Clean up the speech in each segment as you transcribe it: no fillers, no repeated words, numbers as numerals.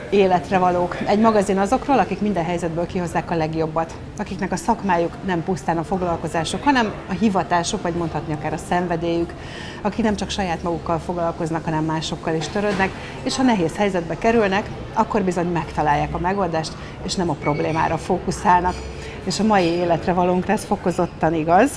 életre valók. Egy magazin azokról, akik minden helyzetből kihozzák a legjobbat. Akiknek a szakmájuk nem pusztán a foglalkozásuk, hanem a hivatásuk, vagy mondhatni akár a szenvedélyük. Akik nem csak saját magukkal foglalkoznak, hanem másokkal is törődnek, és ha nehéz helyzetbe kerülnek, akkor bizony megtalálják a megoldást, és nem a problémára fókuszálnak. És a mai életre valónkra ez fokozottan igaz.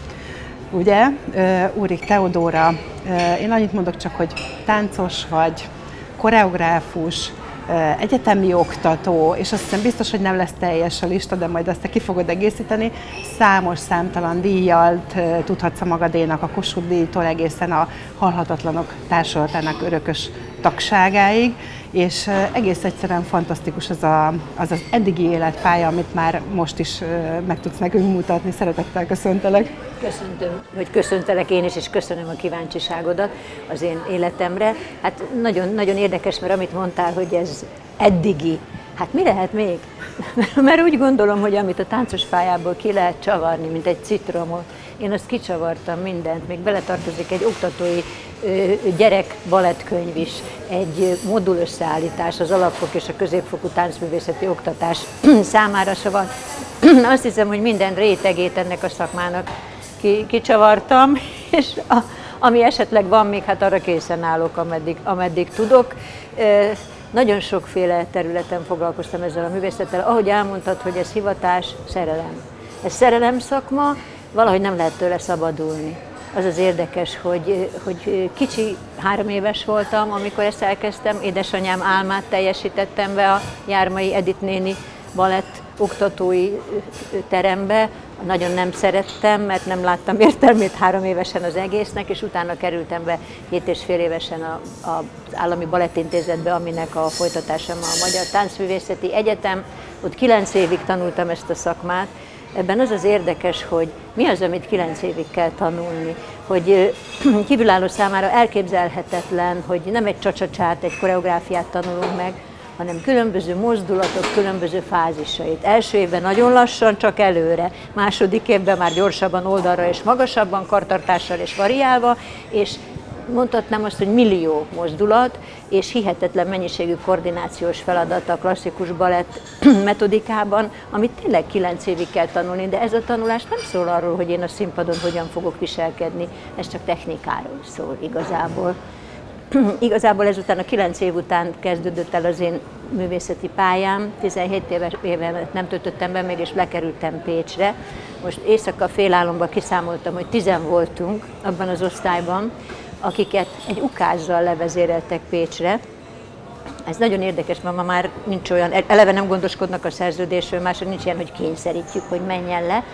Ugye, Úrik Teodóra, én annyit mondok csak, hogy táncos vagy, koreográfus, egyetemi oktató, és azt hiszem biztos, hogy nem lesz teljes a lista, de majd azt te ki fogod egészíteni. Számos számtalan díjjal tudhatsz a magadénak, a Kossuth díjtól egészen a Halhatatlanok Társulatának örökös tagságáig, és egész egyszerűen fantasztikus az eddigi életpálya, amit már most is meg tudsz nekünk mutatni. Szeretettel köszöntelek. Köszöntöm, hogy köszöntelek én is, és köszönöm a kíváncsiságodat az én életemre. Hát nagyon, nagyon érdekes, mert amit mondtál, hogy ez eddigi, hát mi lehet még? Mert úgy gondolom, hogy amit a táncos pályából ki lehet csavarni, mint egy citromot, én azt kicsavartam mindent, még beletartozik egy oktatói gyerek balettkönyv is, egy modul összeállítás az alapfok és a középfokú táncművészeti oktatás számára, szóval azt hiszem, hogy minden rétegét ennek a szakmának kicsavartam, és ami esetleg van még, hát arra készen állok, ameddig tudok. Nagyon sokféle területen foglalkoztam ezzel a művészettel. Ahogy elmondtad, hogy ez hivatás, szerelem. Ez szerelem szakma, valahogy nem lehet tőle szabadulni. Az az érdekes, hogy kicsi, 3 éves voltam, amikor ezt elkezdtem, édesanyám álmát teljesítettem be a Jármai Edith néni balett oktatói terembe. Nagyon nem szerettem, mert nem láttam értelmét 3 évesen az egésznek, és utána kerültem be 7,5 évesen az Állami Balettintézetbe, aminek a folytatása a Magyar Táncművészeti Egyetem. Ott 9 évig tanultam ezt a szakmát. Ebben az az érdekes, hogy mi az, amit 9 évig kell tanulni, hogy kívülálló számára elképzelhetetlen, hogy nem egy csacsacsát, egy koreográfiát tanulunk meg, hanem különböző mozdulatok, különböző fázisait. Első évben nagyon lassan, csak előre, második évben már gyorsabban, oldalra és magasabban, kartartással és variálva, és mondhatnám azt, hogy millió mozdulat, és hihetetlen mennyiségű koordinációs feladat a klasszikus balett metodikában, amit tényleg 9 évig kell tanulni, de ez a tanulás nem szól arról, hogy én a színpadon hogyan fogok viselkedni, ez csak technikáról szól igazából. Igazából ezután a 9 év után kezdődött el az én művészeti pályám, 17 évet nem töltöttem be még, és lekerültem Pécsre. Most éjszaka félálomban kiszámoltam, hogy 10 voltunk abban az osztályban, akiket egy ukázzal levezéreltek Pécsre. Ez nagyon érdekes, mert ma már nincs olyan, eleve nem gondoskodnak a szerződésről, mások nincs ilyen, hogy kényszerítjük, hogy menjen le.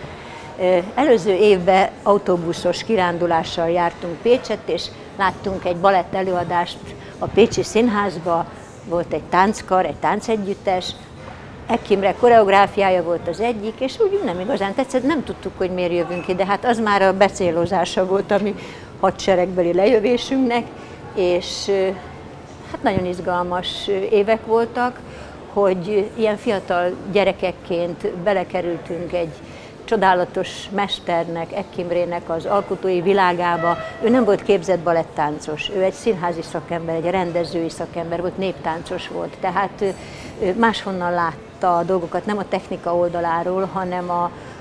Előző évben autóbuszos kirándulással jártunk Pécset, és láttunk egy balett előadást a Pécsi Színházba, volt egy tánckar, egy táncegyüttes, Ek Imre koreográfiája volt az egyik, és úgy nem igazán tetszett, nem tudtuk, hogy miért jövünk ide, hát az már a becélozása volt a mi hadseregbeli lejövésünknek, és hát nagyon izgalmas évek voltak, hogy ilyen fiatal gyerekekként belekerültünk egy csodálatos mesternek, Ek Imrének az alkotói világába. Ő nem volt képzett balettáncos, ő egy színházi szakember, egy rendezői szakember volt, néptáncos volt, tehát máshonnan látta a dolgokat, nem a technika oldaláról, hanem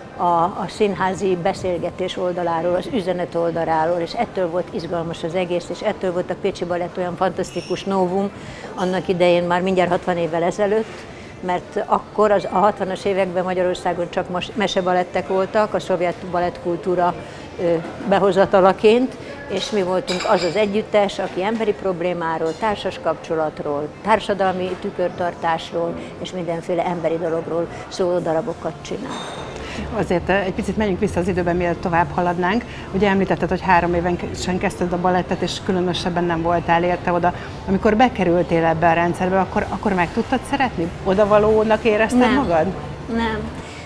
a színházi beszélgetés oldaláról, az üzenet oldaláról, és ettől volt izgalmas az egész, és ettől volt a Pécsi Balett olyan fantasztikus novum annak idején, már mindjárt 60 évvel ezelőtt, mert akkor a 60-as években Magyarországon csak mesebalettek voltak, a szovjet balettkultúra behozatalaként, és mi voltunk az az együttes, aki emberi problémáról, társas kapcsolatról, társadalmi tükörtartásról és mindenféle emberi dologról szóló darabokat csinál. Azért egy picit menjünk vissza az időben, mielőtt tovább haladnánk. Ugye említetted, hogy 3 évesen kezdted a balettet, és különösebben nem voltál érte oda. Amikor bekerültél ebbe a rendszerbe, akkor meg tudtad szeretni? Odavalónak érezted magad? Nem.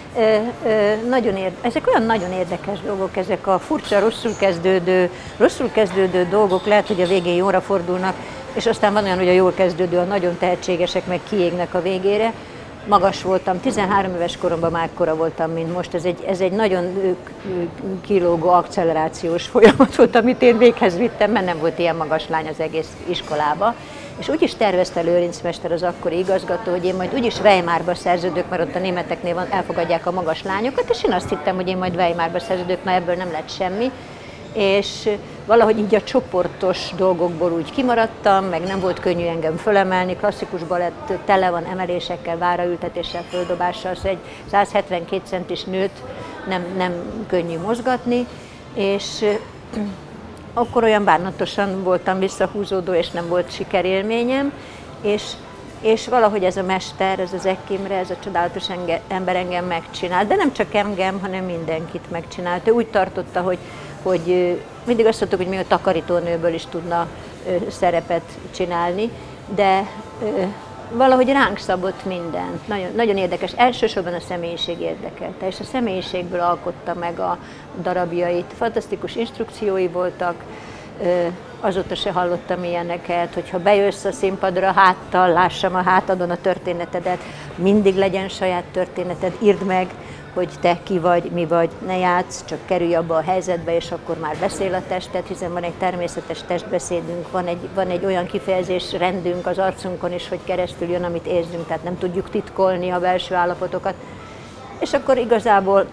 Ezek olyan nagyon érdekes dolgok, ezek a furcsa, rosszul kezdődő dolgok, lehet, hogy a végén jóra fordulnak, és aztán van olyan, hogy a jól kezdődő, a nagyon tehetségesek meg kiégnek a végére. Magas voltam, 13 éves koromban már akkora voltam, mint most. Ez egy nagyon kilógó akcelerációs folyamat volt, amit én véghez vittem, mert nem volt ilyen magas lány az egész iskolába. És úgy is tervezte Lőrinc mester, az akkori igazgató, hogy én majd úgyis Weimarba szerződök, mert ott a németeknél elfogadják a magas lányokat, és én azt hittem, hogy én majd Weimarba szerződök, na ebből nem lett semmi. És valahogy így a csoportos dolgokból úgy kimaradtam, meg nem volt könnyű engem fölemelni, klasszikus balett tele van emelésekkel, váraültetéssel, földobással, szóval egy 172 centis nőt nem könnyű mozgatni, és akkor olyan bánatosan voltam visszahúzódó, és nem volt sikerélményem, és valahogy ez a mester, ez az Eck Imre, ez a csodálatos ember engem megcsinált, de nem csak engem, hanem mindenkit megcsinált. Ő úgy tartotta, hogy mindig azt mondtuk, hogy még a takarítónőből is tudna szerepet csinálni, de valahogy ránk szabott mindent. Nagyon, nagyon érdekes. Elsősorban a személyiség érdekelte, és a személyiségből alkotta meg a darabjait. Fantasztikus instrukciói voltak, azóta se hallottam ilyeneket, hogyha bejössz a színpadra háttal, lássam a hátadon a történetedet, mindig legyen saját történeted, írd meg, hogy te ki vagy, mi vagy, ne játsz, csak kerülj abba a helyzetbe, és akkor már beszél a tested, hiszen van egy természetes testbeszédünk, van egy olyan kifejezés rendünk az arcunkon is, hogy keresztül jön, amit érzünk, tehát nem tudjuk titkolni a belső állapotokat. És akkor igazából,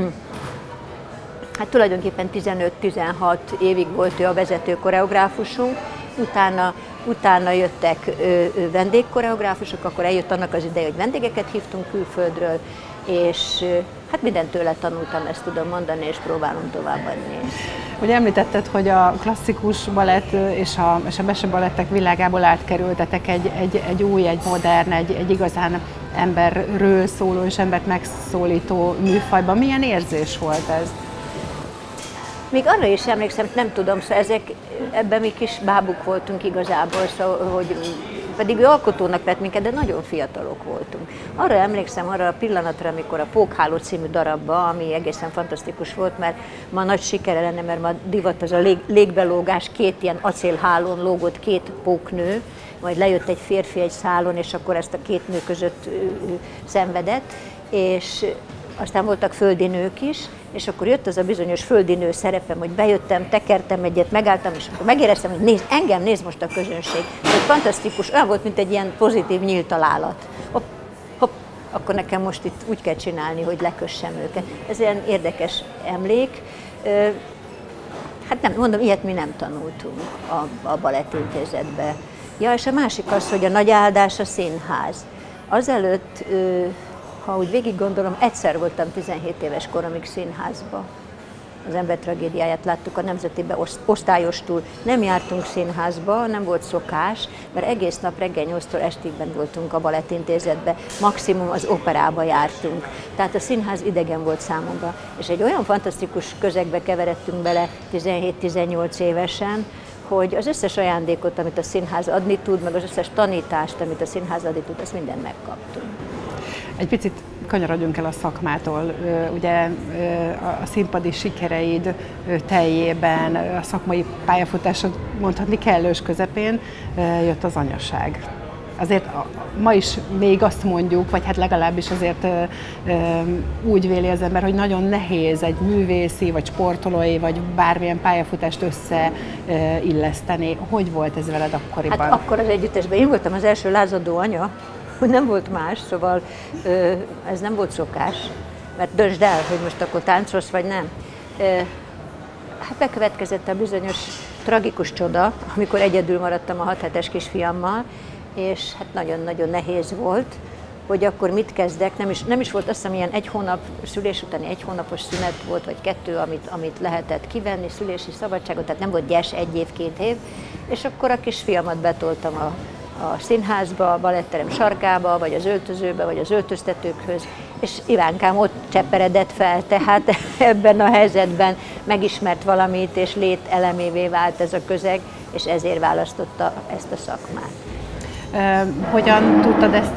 hát tulajdonképpen 15-16 évig volt ő a vezető koreográfusunk, utána jöttek vendégkoreográfusok, akkor eljött annak az ideje, hogy vendégeket hívtunk külföldről, és hát mindent tőle tanultam, ezt tudom mondani, és próbálom továbbadni. Ugye említetted, hogy a klasszikus balett és a mesebalettek világából átkerültetek egy új, egy modern, egy igazán emberről szóló és embert megszólító műfajba. Milyen érzés volt ez? Még arra is emlékszem, nem tudom, szóval ebben mi kis bábuk voltunk igazából, szóval, hogy pedig ő alkotónak vett minket, de nagyon fiatalok voltunk. Arra emlékszem, arra a pillanatra, amikor a Pókháló című darabba, ami egészen fantasztikus volt, mert ma nagy sikere lenne, mert ma divat az a légbelógás, két ilyen acélhálón lógott két póknő, majd lejött egy férfi egy szálon, és akkor ezt a két nő között szenvedett, és aztán voltak földi nők is, és akkor jött az a bizonyos földi nő szerepem, hogy bejöttem, tekertem egyet, megálltam, és akkor megéreztem, hogy engem néz most a közönség. Ez fantasztikus, olyan volt, mint egy ilyen pozitív nyílt találat. Hopp, hopp, akkor nekem most itt úgy kell csinálni, hogy lekössem őket. Ez ilyen érdekes emlék. Hát nem, mondom, ilyet mi nem tanultunk a Balettintézetbe. Ja, és a másik az, hogy a nagy áldás a színház. Azelőtt, ha úgy végig gondolom, egyszer voltam 17 éves koromig színházba. Az Ember tragédiáját láttuk a Nemzetibe osztályostul. Nem jártunk színházba, nem volt szokás, mert egész nap reggel 8-tól estigben voltunk a Balettintézetbe, maximum az operába jártunk. Tehát a színház idegen volt számomra. És egy olyan fantasztikus közegbe keveredtünk bele 17-18 évesen, hogy az összes ajándékot, amit a színház adni tud, meg az összes tanítást, amit a színház adni tud, azt mindent megkaptunk. Egy picit kanyarodjunk el a szakmától. Ugye a színpadi sikereid teljében, a szakmai pályafutásod mondhatni kellős közepén jött az anyaság. Azért ma is még azt mondjuk, vagy hát legalábbis azért úgy véli az ember, hogy nagyon nehéz egy művészi, vagy sportolói, vagy bármilyen pályafutást összeilleszteni. Hogy volt ez veled akkoriban? Hát akkor az együttesben én voltam az első lázadó anya, hogy nem volt más, szóval ez nem volt szokás, mert döntsd el, hogy most akkor táncolsz, vagy nem. Hát bekövetkezett a bizonyos tragikus csoda, amikor egyedül maradtam a 6 hetes kisfiammal, és hát nagyon-nagyon nehéz volt, hogy akkor mit kezdek, nem is volt, azt hiszem, ilyen egy hónap, szülés utáni 1 hónapos szünet volt, vagy 2, amit lehetett kivenni, szülési szabadságot, tehát nem volt gyes 1 év, 2 év, és akkor a kisfiamat betoltam a színházba, a baletterem sarkába, vagy az öltözőbe, vagy az öltöztetőkhöz, és Ivánkám ott csepperedett fel, tehát ebben a helyzetben megismert valamit, és lételemévé vált ez a közeg, és ezért választotta ezt a szakmát. Hogyan tudtad ezt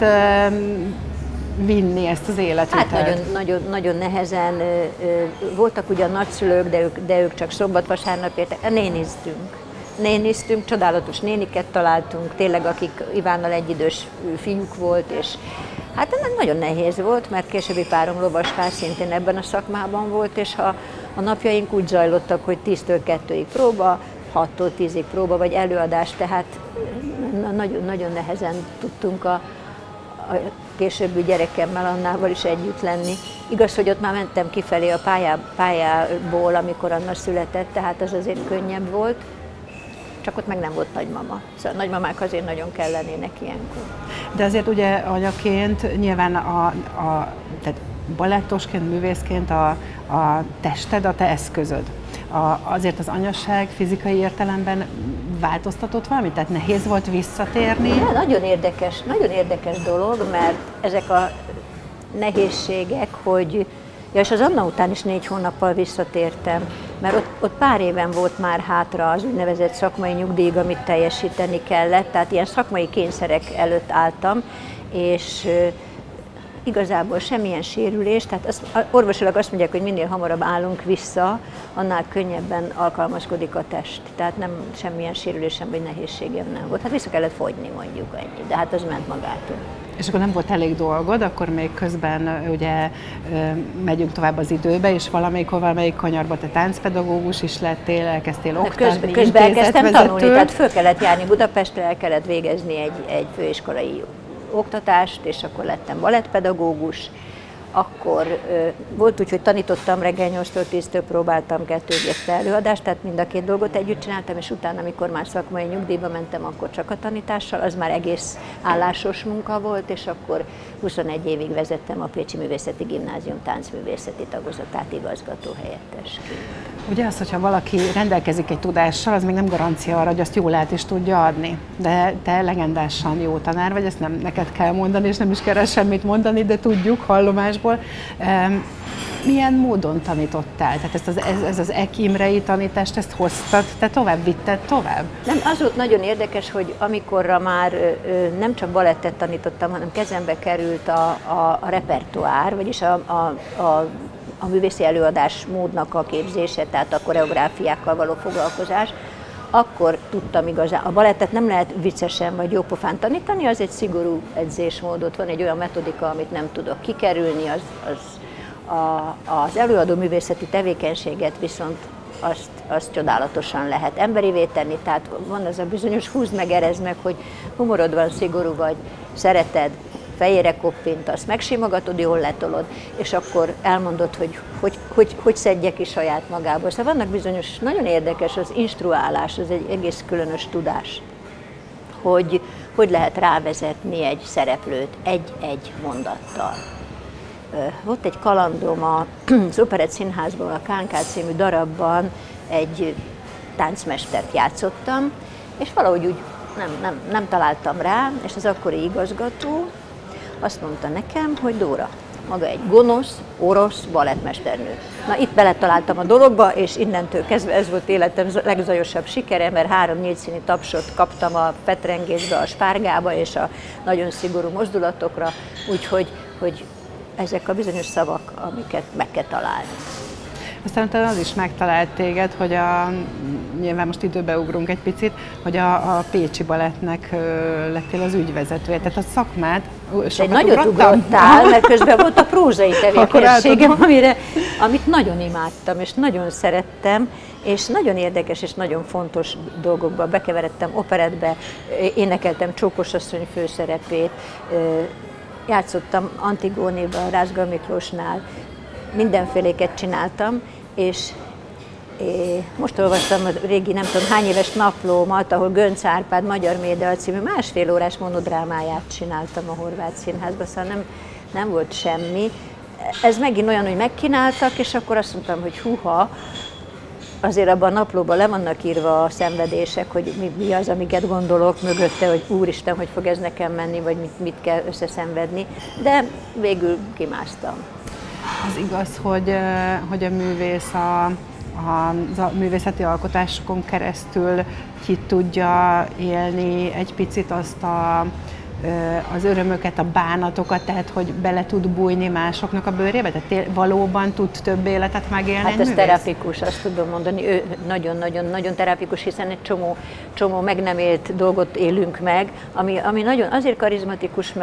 vinni, ezt az életet? Hát nagyon nehezen. Voltak ugyan nagyszülők, de ők csak szombat-vasárnap értek. Néniztünk, csodálatos néniket találtunk, tényleg akik Ivánnal egyidős fiúk volt, és hát nagyon nehéz volt, mert későbbi párom Lovaskás szintén ebben a szakmában volt, és a napjaink úgy zajlottak, hogy 10-től 2-ig próba, 6-tól 10-ig próba, vagy előadás, tehát nagyon nehezen tudtunk a későbbi gyerekemmel, Annával is együtt lenni. Igaz, hogy ott már mentem kifelé a pályából, amikor Anna született, tehát az azért könnyebb volt, csak ott meg nem volt nagymama. Szóval a nagymamák azért nagyon kellenének ilyenkor. De azért ugye anyaként nyilván tehát balettosként, művészként a tested a te eszközöd. Azért az anyaság fizikai értelemben változtatott valamit? Tehát nehéz volt visszatérni? Ja, nagyon érdekes dolog, mert ezek a nehézségek, hogy és az Anna után is 4 hónappal visszatértem, mert ott pár éven volt már hátra az úgynevezett szakmai nyugdíj, amit teljesíteni kellett, tehát ilyen szakmai kényszerek előtt álltam, és igazából semmilyen sérülés, tehát orvosilag azt mondják, hogy minél hamarabb állunk vissza, annál könnyebben alkalmazkodik a test. Tehát nem semmilyen sérülésem vagy nehézségem nem volt. Hát vissza kellett fogyni mondjuk ennyi, de hát az ment magától. És akkor nem volt elég dolgod, akkor még közben ugye megyünk tovább az időbe, és valamelyik kanyarba te táncpedagógus is lettél, elkezdtél oktatni, közben elkezdtem tanulni, tehát föl kellett járni Budapestre, el kellett végezni egy főiskolai oktatást, és akkor lettem balettpedagógus. Akkor volt úgy, hogy tanítottam reggel 8-től 10-től, próbáltam 2 előadást, tehát mind a 2 dolgot együtt csináltam, és utána, amikor már szakmai nyugdíjba mentem, akkor csak a tanítással, az már egész állásos munka volt, és akkor 21 évig vezettem a Pécsi Művészeti Gimnázium táncművészeti tagozatát igazgató helyettesként. Ugye az, hogyha valaki rendelkezik egy tudással, az még nem garancia arra, hogy azt jól át is tudja adni. De te legendásan jó tanár vagy, ezt nem neked kell mondani, és nem is kell semmit mondani, de tudjuk hallomásból. Milyen módon tanítottál? Tehát ez az Ek Imrei tanítást, ezt hoztad, te tovább vitted tovább? Nem, az volt nagyon érdekes, hogy amikorra már nem csak balettet tanítottam, hanem kezembe került a repertoár, vagyis a művészi előadás módnak a képzése, tehát a koreográfiákkal való foglalkozás, akkor tudtam igazán. A balettet nem lehet viccesen vagy jópofán tanítani, az egy szigorú edzésmódot, van egy olyan metodika, amit nem tudok kikerülni, az előadó művészeti tevékenységet viszont azt csodálatosan lehet emberivé tenni, tehát van az a bizonyos húzd meg, erezd meg, hogy humorod van, szigorú vagy, szereted, fejére koppintasz, megsimogatod, jól letolod, és akkor elmondod, hogy szedje ki saját magából. Szóval vannak bizonyos, nagyon érdekes az instruálás, az egy egész különös tudás, hogy lehet rávezetni egy szereplőt egy-egy mondattal. Volt egy kalandom az Operett Színházban, a KNK című darabban egy táncmestert játszottam, és valahogy úgy nem találtam rá, és az akkori igazgató azt mondta nekem, hogy Dóra, maga egy gonosz, orosz balettmesternő. Na itt beletaláltam a dologba, és innentől kezdve ez volt életem legzajosabb sikere, mert 3 4 tapsot kaptam a fetrengésbe, a spárgába és a nagyon szigorú mozdulatokra, úgyhogy ezek a bizonyos szavak, amiket meg kell találni. Aztán az is megtalált téged, hogy nyilván most időbe ugrunk egy picit, hogy a Pécsi Balettnek lettél az ügyvezetője, tehát a szakmát sokat nagyot ugrottál, mert közben volt a prózai tevékenységem, amit nagyon imádtam, és nagyon szerettem, és nagyon érdekes és nagyon fontos dolgokba bekeveredtem, operettbe, énekeltem Csókos asszony főszerepét, játszottam Antigónéban, Rázga Miklósnál, mindenféléket csináltam, és most olvastam a régi nem tudom hány éves naplómat, ahol Gönc Árpád Magyar Média című 1,5 órás monodrámáját csináltam a Horváth Színházban, szóval nem volt semmi. Ez megint olyan, hogy megkínáltak, és akkor azt mondtam, hogy húha, azért abban a naplóban le vannak írva a szenvedések, hogy mi az, amiket gondolok mögötte, hogy úristen, hogy fog ez nekem menni, vagy mit kell összeszenvedni, de végül kimásztam. Az igaz, hogy a művész a művészeti alkotásokon keresztül ki tudja élni egy picit azt az örömöket, a bánatokat, tehát hogy bele tud bújni másoknak a bőrébe? Tehát valóban tud több életet megélni hát ez terapikus, azt tudom mondani, ő nagyon terapikus, hiszen egy csomó meg nem élt dolgot élünk meg, ami nagyon azért karizmatikus, mert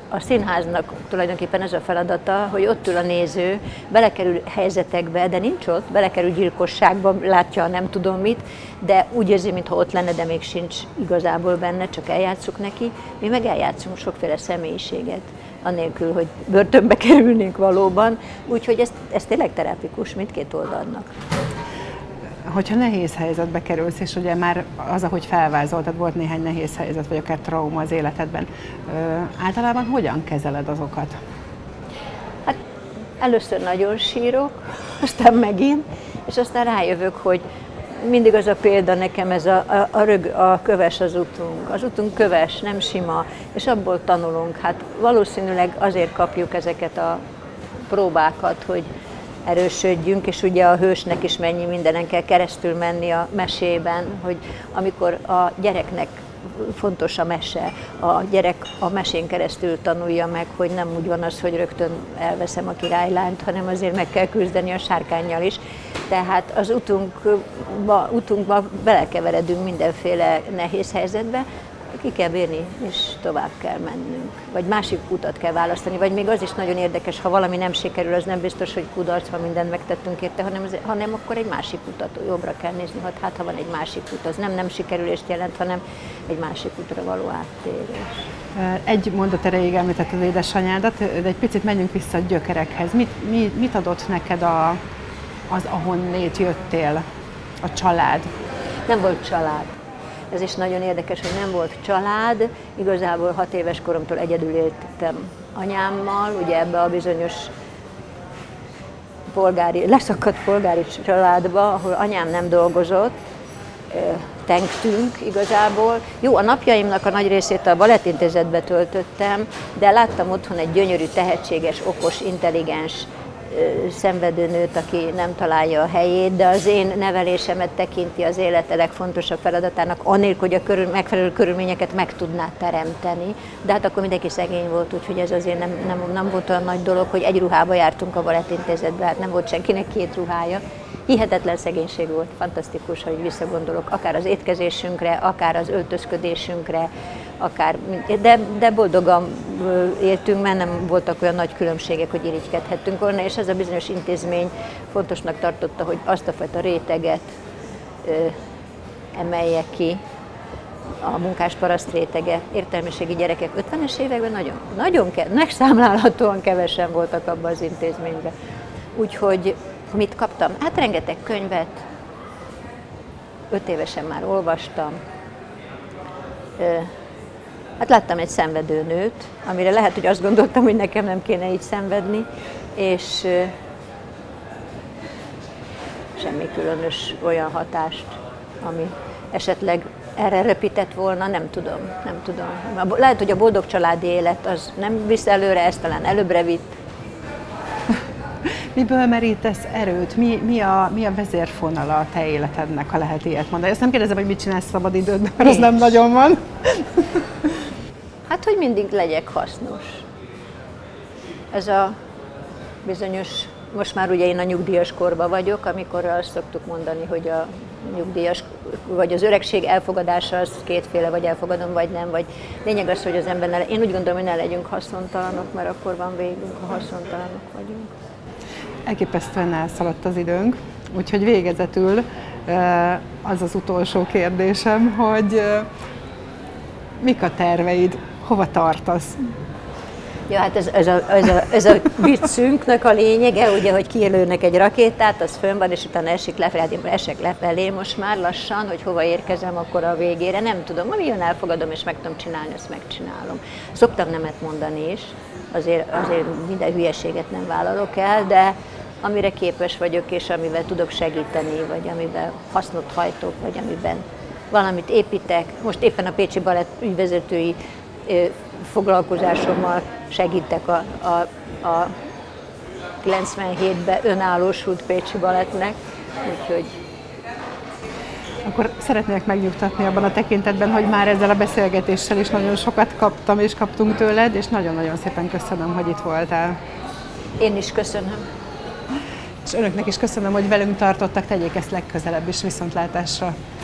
a színháznak tulajdonképpen ez a feladata, hogy ott ül a néző, belekerül helyzetekbe, de nincs ott, belekerül gyilkosságba, látja nem tudom mit, de úgy érzi, mintha ott lenne, de még sincs igazából benne, csak eljátszuk neki. Mi meg eljátszunk sokféle személyiséget, annélkül, hogy börtönbe kerülnénk valóban. Úgyhogy ez tényleg terápikus mindkét oldalnak. Hogyha nehéz helyzetbe kerülsz, és ugye már az, ahogy felvázoltad, volt néhány nehéz helyzet, vagy akár trauma az életedben, általában hogyan kezeled azokat? Hát először nagyon sírok, aztán megint, és aztán rájövök, hogy mindig az a példa nekem, ez a köves az utunk. Az utunk köves, nem sima, és abból tanulunk. Hát valószínűleg azért kapjuk ezeket a próbákat, hogy erősödjünk, és ugye a hősnek is mennyi mindenen kell keresztül menni a mesében, hogy amikor a gyereknek fontos a mese, a gyerek a mesén keresztül tanulja meg, hogy nem úgy van az, hogy rögtön elveszem a királylányt, hanem azért meg kell küzdeni a sárkánnyal is. Tehát az utunkba belekeveredünk mindenféle nehéz helyzetbe, ki kell bírni, és tovább kell mennünk. Vagy másik utat kell választani, vagy még az is nagyon érdekes, ha valami nem sikerül, az nem biztos, hogy kudarc, ha mindent megtettünk érte, hanem akkor egy másik utat jobbra kell nézni, hát ha van egy másik út, az nem sikerülést jelent, hanem egy másik útra való áttérés. Egy mondat erejéig említetted édesanyádat, de egy picit menjünk vissza a gyökerekhez. Mit adott neked az, ahonnét jöttél, a család? Nem volt család. Ez is nagyon érdekes, hogy nem volt család. Igazából 6 éves koromtól egyedül éltem anyámmal, ugye ebbe a bizonyos leszakadt polgári családba, ahol anyám nem dolgozott, tengtünk igazából. Jó, a napjaimnak a nagy részét a balettintézetbe töltöttem, de láttam otthon egy gyönyörű, tehetséges, okos, intelligens, szenvedőnőt, aki nem találja a helyét, de az én nevelésemet tekinti az élete legfontosabb feladatának, anélkül, hogy a megfelelő körülményeket meg tudná teremteni. De hát akkor mindenki szegény volt, úgyhogy ez azért nem volt olyan nagy dolog, hogy egy ruhába jártunk a balettintézetbe, hát nem volt senkinek 2 ruhája. Hihetetlen szegénység volt, fantasztikus, hogy visszagondolok, akár az étkezésünkre, akár az öltözködésünkre, de boldogan éltünk, mert nem voltak olyan nagy különbségek, hogy irigykedhettünk volna, és ez a bizonyos intézmény fontosnak tartotta, hogy azt a fajta réteget emelje ki, a munkásparaszt rétege, értelmiségi gyerekek 50-es években nagyon megszámlálhatóan kevesen voltak abban az intézményben. Úgyhogy mit kaptam? Hát rengeteg könyvet, 5 évesen már olvastam. Hát láttam egy szenvedő nőt, amire lehet, hogy azt gondoltam, hogy nekem nem kéne így szenvedni, és semmi különös olyan hatást, ami esetleg erre repített volna, nem tudom. Lehet, hogy a boldog családi élet az nem visz előre, ez talán előbbre vitt. Miből merítesz erőt? Mi a vezérfonala a te életednek, ha lehet ilyet mondani? Ezt nem kérdezem, hogy mit csinálsz szabadidődben, mert az nem nagyon van. Hát, hogy mindig legyek hasznos. Ez a bizonyos, most már ugye én a nyugdíjas korban vagyok, amikor azt szoktuk mondani, hogy a nyugdíjas, vagy az öregség elfogadása az kétféle, vagy elfogadom, vagy nem, vagy lényeg az, hogy az ember én úgy gondolom, hogy ne legyünk haszontalanok, mert akkor van végünk, ha haszontalanok vagyunk. Elképesztően elszaladt az időnk, úgyhogy végezetül az az utolsó kérdésem, hogy mik a terveid, hova tartasz? Ja, hát ez a viccünknek a lényege, ugye, hogy kilőnek egy rakétát, az fönn van, és utána esek lefelé most már lassan, hogy hova érkezem akkor a végére, nem tudom, ami jön, elfogadom, és meg tudom csinálni, ezt megcsinálom. Szoktam nemet mondani is, azért minden hülyeséget nem vállalok el, de amire képes vagyok, és amivel tudok segíteni, vagy amivel hasznot hajtok, vagy amiben valamit építek. Most éppen a Pécsi Balett ügyvezetői foglalkozásommal segítek a 97-ben önállósult Pécsi Balettnek, úgyhogy... Akkor szeretnék megnyugtatni abban a tekintetben, hogy már ezzel a beszélgetéssel is nagyon sokat kaptam és kaptunk tőled, és nagyon-nagyon szépen köszönöm, hogy itt voltál. Én is köszönöm. És önöknek is köszönöm, hogy velünk tartottak, tegyék ezt legközelebb is, viszontlátásra.